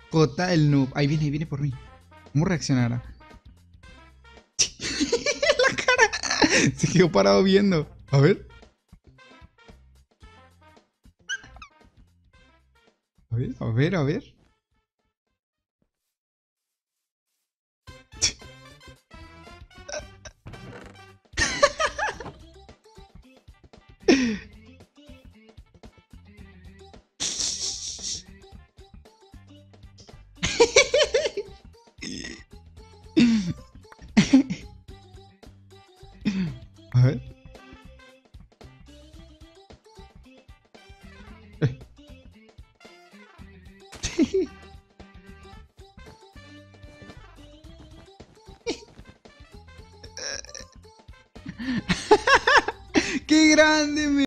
Cota el noob. Ahí viene por mí. ¿Cómo reaccionará? La cara. Se quedó parado viendo. A ver. A ver, a ver, a ver. A ver. ¡Qué grande,